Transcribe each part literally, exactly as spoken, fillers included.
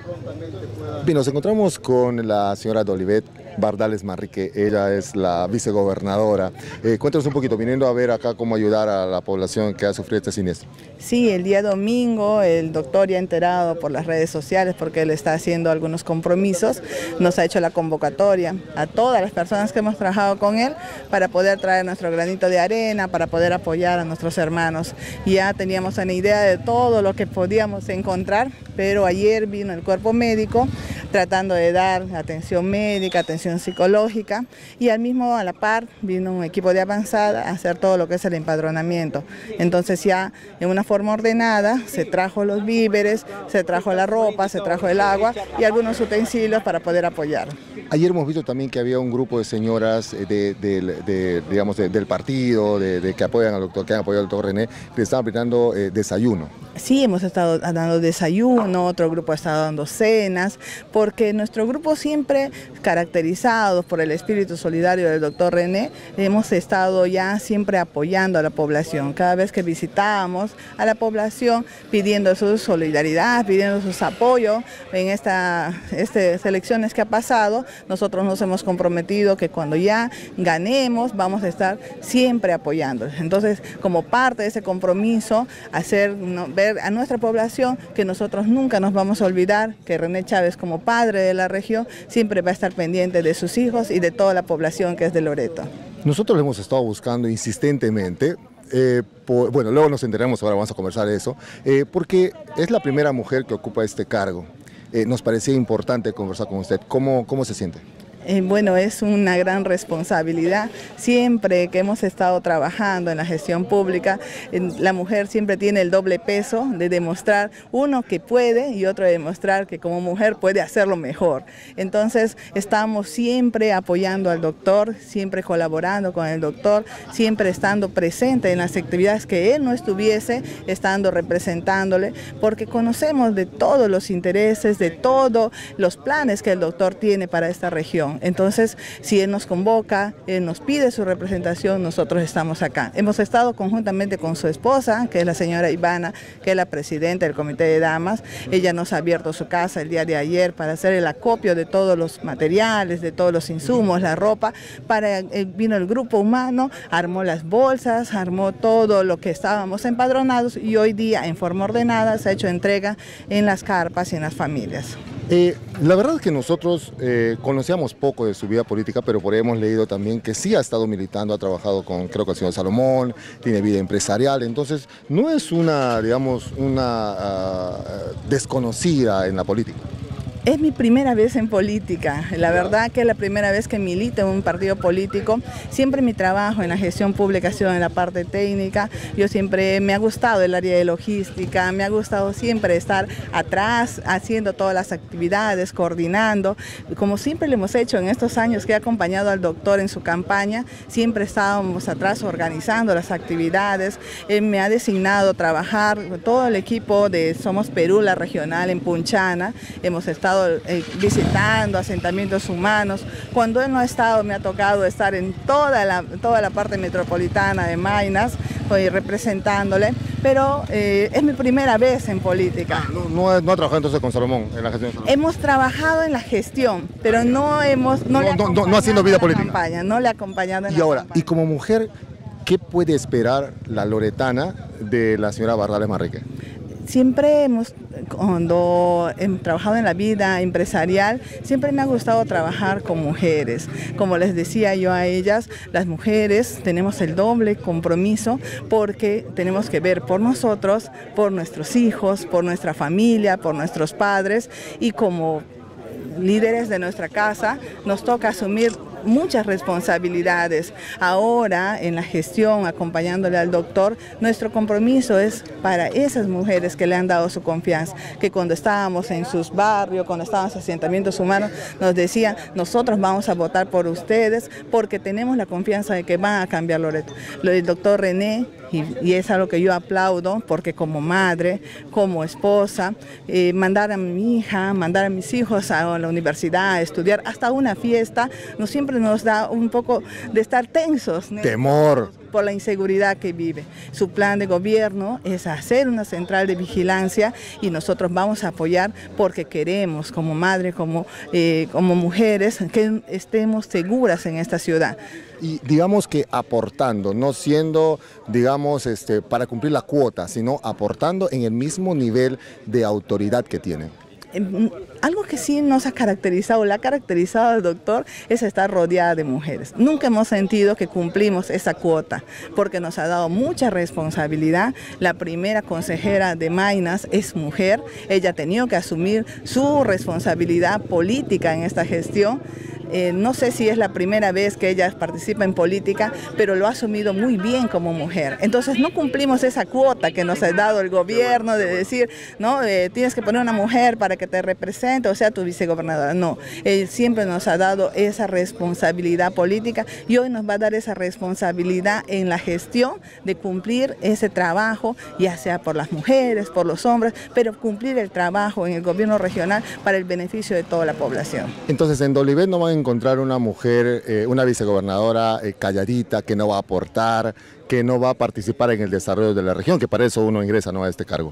Bien, nos encontramos con la señora D'Olivet Bardales Manrique, ella es la vicegobernadora. Eh, cuéntanos un poquito, viniendo a ver acá cómo ayudar a la población que ha sufrido este siniestro. Sí, el día domingo el doctor ya ha enterado por las redes sociales porque él está haciendo algunos compromisos, nos ha hecho la convocatoria a todas las personas que hemos trabajado con él para poder traer nuestro granito de arena, para poder apoyar a nuestros hermanos. Ya teníamos una idea de todo lo que podíamos encontrar, pero ayer vino el cuerpo médico tratando de dar atención médica, atención psicológica y al mismo a la par vino un equipo de avanzada a hacer todo lo que es el empadronamiento. Entonces ya en una forma ordenada se trajo los víveres, se trajo la ropa, se trajo el agua y algunos utensilios para poder apoyar. Ayer hemos visto también que había un grupo de señoras de, de, de, digamos, de, del partido, de, de que apoyan al doctor, que han apoyado al doctor René, que estaban brindando eh, desayuno. Sí, hemos estado dando desayuno, otro grupo ha estado dando cenas, porque nuestro grupo siempre caracterizados por el espíritu solidario del doctor René, hemos estado ya siempre apoyando a la población. Cada vez que visitábamos a la población pidiendo su solidaridad, pidiendo sus apoyos en estas este, elecciones que ha pasado, nosotros nos hemos comprometido que cuando ya ganemos vamos a estar siempre apoyando. Entonces, como parte de ese compromiso, hacer ¿no? ver a nuestra población que nosotros nunca nos vamos a olvidar que René Chávez como padre de la región siempre va a estar pendiente de sus hijos y de toda la población que es de Loreto. Nosotros lo hemos estado buscando insistentemente. Eh, por, bueno, luego nos enteramos, ahora vamos a conversar de eso, eh, porque es la primera mujer que ocupa este cargo. Eh, nos parecía importante conversar con usted. ¿Cómo, cómo se siente? Eh, bueno, es una gran responsabilidad. Siempre que hemos estado trabajando en la gestión pública, eh, la mujer siempre tiene el doble peso de demostrar, uno que puede y otro de demostrar que como mujer puede hacerlo mejor. Entonces estamos siempre apoyando al doctor, siempre colaborando con el doctor, siempre estando presente en las actividades que él no estuviese, estando representándole, porque conocemos de todos los intereses, de todos los planes que el doctor tiene para esta región. Entonces, si él nos convoca, él nos pide su representación, nosotros estamos acá. Hemos estado conjuntamente con su esposa, que es la señora Ivana, que es la presidenta del Comité de Damas. Ella nos ha abierto su casa el día de ayer para hacer el acopio de todos los materiales, de todos los insumos, la ropa. Para, eh, vino el grupo humano, armó las bolsas, armó todo lo que estábamos empadronados y hoy día, en forma ordenada, se ha hecho entrega en las carpas y en las familias. Eh, la verdad es que nosotros eh, conocíamos poco de su vida política, pero por ahí hemos leído también que sí ha estado militando, ha trabajado con, creo que el señor Salomón, tiene vida empresarial, entonces no es una, digamos, una uh, desconocida en la política. Es mi primera vez en política, la verdad que es la primera vez que milito en un partido político. Siempre mi trabajo en la gestión pública ha sido en la parte técnica. Yo siempre me ha gustado el área de logística, me ha gustado siempre estar atrás, haciendo todas las actividades, coordinando. Como siempre lo hemos hecho en estos años que he acompañado al doctor en su campaña, siempre estábamos atrás organizando las actividades. Él me ha designado trabajar, todo el equipo de Somos Perú, la regional en Punchana, hemos estado Eh, visitando asentamientos humanos. Cuando él no ha estado, me ha tocado estar en toda la, toda la parte metropolitana de Maynas, estoy representándole, pero eh, es mi primera vez en política. Ah, no, no, no ha trabajado entonces con Salomón, en la gestión de Salomón. Hemos trabajado en la gestión, pero no hemos... No, no, le no, no, no haciendo vida política. Campaña, no le ha acompañado en y la ahora, campaña. Y como mujer, ¿qué puede esperar la loretana de la señora Bardales Manrique? Siempre hemos, cuando hemos trabajado en la vida empresarial, siempre me ha gustado trabajar con mujeres. Como les decía yo a ellas, las mujeres tenemos el doble compromiso porque tenemos que ver por nosotros, por nuestros hijos, por nuestra familia, por nuestros padres y como líderes de nuestra casa nos toca asumir muchas responsabilidades. Ahora, en la gestión, acompañándole al doctor, nuestro compromiso es para esas mujeres que le han dado su confianza, que cuando estábamos en sus barrios, cuando estábamos en asentamientos humanos, nos decían, nosotros vamos a votar por ustedes porque tenemos la confianza de que van a cambiar Loreto. Lo del doctor René, y, y es algo que yo aplaudo, porque como madre, como esposa, eh, mandar a mi hija, mandar a mis hijos a la universidad, a estudiar, hasta una fiesta, no siempre nos da un poco de estar tensos. Temor. por la inseguridad que vive. Su plan de gobierno es hacer una central de vigilancia y nosotros vamos a apoyar porque queremos como madre, como, eh, como mujeres, que estemos seguras en esta ciudad. Y digamos que aportando, no siendo, digamos, este, para cumplir la cuota, sino aportando en el mismo nivel de autoridad que tienen. Algo que sí nos ha caracterizado, la ha caracterizado al doctor, es estar rodeada de mujeres. Nunca hemos sentido que cumplimos esa cuota, porque nos ha dado mucha responsabilidad. La primera consejera de Maynas es mujer, ella ha tenido que asumir su responsabilidad política en esta gestión. Eh, no sé si es la primera vez que ella participa en política, pero lo ha asumido muy bien como mujer. Entonces no cumplimos esa cuota que nos ha dado el gobierno de decir, no, eh, tienes que poner una mujer para que te represente, o sea, tu vicegobernadora. No, él siempre nos ha dado esa responsabilidad política y hoy nos va a dar esa responsabilidad en la gestión de cumplir ese trabajo, ya sea por las mujeres, por los hombres, pero cumplir el trabajo en el gobierno regional para el beneficio de toda la población. Entonces en Dolivet no van a encontrar una mujer, eh, una vicegobernadora eh, calladita, que no va a aportar, que no va a participar en el desarrollo de la región, que para eso uno ingresa, ¿no?, a este cargo.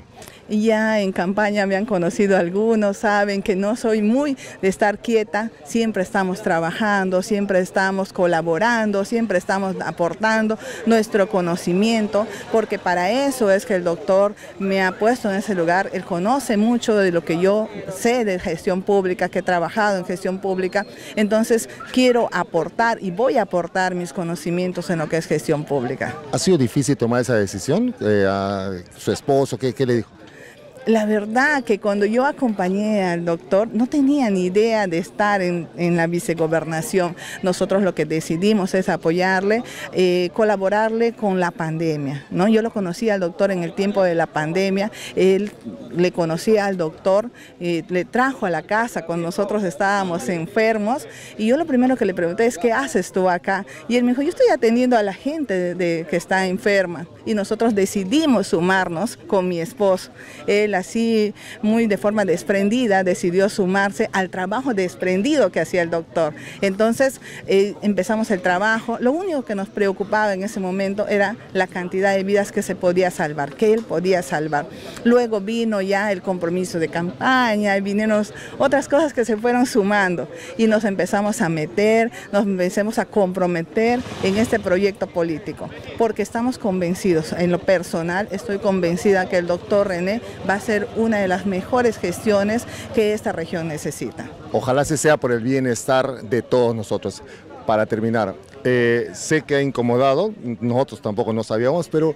Ya en campaña me han conocido algunos, saben que no soy muy de estar quieta, siempre estamos trabajando, siempre estamos colaborando, siempre estamos aportando nuestro conocimiento, porque para eso es que el doctor me ha puesto en ese lugar. Él conoce mucho de lo que yo sé de gestión pública, que he trabajado en gestión pública, entonces quiero aportar y voy a aportar mis conocimientos en lo que es gestión pública. ¿Ha sido difícil tomar esa decisión? Eh, ¿A su esposo qué, qué le dijo? La verdad que cuando yo acompañé al doctor no tenía ni idea de estar en, en la vicegobernación. Nosotros lo que decidimos es apoyarle, eh, colaborarle con la pandemia, ¿no? Yo lo conocí al doctor en el tiempo de la pandemia, él le conocía al doctor, eh, le trajo a la casa cuando nosotros estábamos enfermos y yo lo primero que le pregunté es ¿qué haces tú acá? Y él me dijo, yo estoy atendiendo a la gente de, de, que está enferma y nosotros decidimos sumarnos con mi esposo. Él así muy de forma desprendida decidió sumarse al trabajo desprendido que hacía el doctor. Entonces eh, empezamos el trabajo. Lo único que nos preocupaba en ese momento era la cantidad de vidas que se podía salvar, que él podía salvar. Luego vino ya el compromiso de campaña y vinieron otras cosas que se fueron sumando y nos empezamos a meter, nos empezamos a comprometer en este proyecto político, porque estamos convencidos, en lo personal estoy convencida que el doctor René va a ser una de las mejores gestiones que esta región necesita. Ojalá se sea por el bienestar de todos nosotros. Para terminar, eh, sé que ha incomodado, nosotros tampoco no sabíamos, pero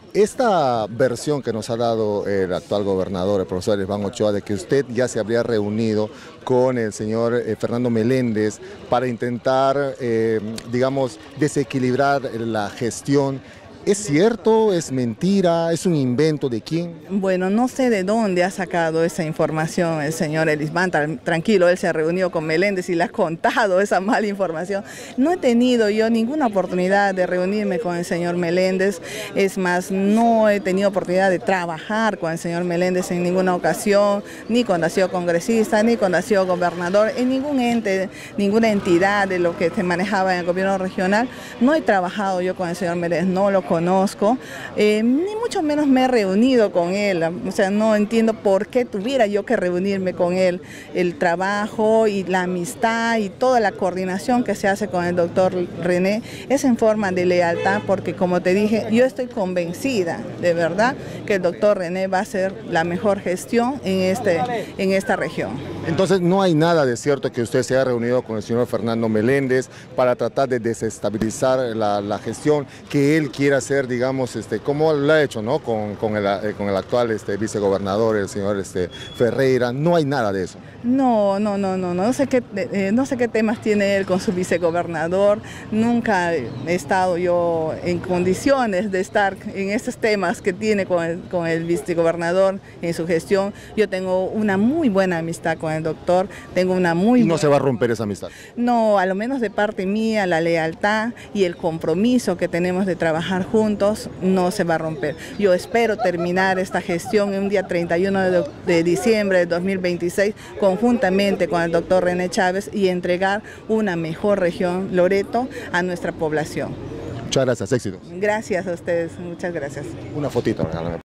esta versión que nos ha dado el actual gobernador, el profesor Iván Ochoa, de que usted ya se habría reunido con el señor eh, Fernando Meléndez para intentar, eh, digamos, desequilibrar la gestión, ¿es cierto? ¿Es mentira? ¿Es un invento de quién? Bueno, no sé de dónde ha sacado esa información el señor Elisban. Tranquilo, él se ha reunido con Meléndez y le ha contado esa mala información. No he tenido yo ninguna oportunidad de reunirme con el señor Meléndez. Es más, no he tenido oportunidad de trabajar con el señor Meléndez en ninguna ocasión, ni cuando ha sido congresista, ni cuando ha sido gobernador, en ningún ente, ninguna entidad de lo que se manejaba en el gobierno regional. No he trabajado yo con el señor Meléndez, no lo conozco, eh, ni mucho menos me he reunido con él, o sea, no entiendo por qué tuviera yo que reunirme con él. El trabajo y la amistad y toda la coordinación que se hace con el doctor René es en forma de lealtad, porque como te dije, yo estoy convencida de verdad que el doctor René va a hacer la mejor gestión en, este, en esta región. Entonces no hay nada de cierto que usted se haya reunido con el señor Fernando Meléndez para tratar de desestabilizar la, la gestión que él quiera hacer, digamos, este, como lo ha hecho, ¿no?, con, con, el, eh, con el actual este, vicegobernador, el señor este, Ferreira. No hay nada de eso. No, no, no, no, no sé qué, eh, no sé qué temas tiene él con su vicegobernador. Nunca he estado yo en condiciones de estar en estos temas que tiene con el, con el vicegobernador en su gestión. Yo tengo una muy buena amistad con el doctor, tengo una muy... ¿Y no se va a romper esa amistad? No, a lo menos de parte mía, la lealtad y el compromiso que tenemos de trabajar juntos no se va a romper. Yo espero terminar esta gestión en un día treinta y uno de, de diciembre de dos mil veintiséis conjuntamente con el doctor René Chávez y entregar una mejor región, Loreto, a nuestra población. Muchas gracias, éxitos. Gracias a ustedes, muchas gracias. Una fotito, regálame.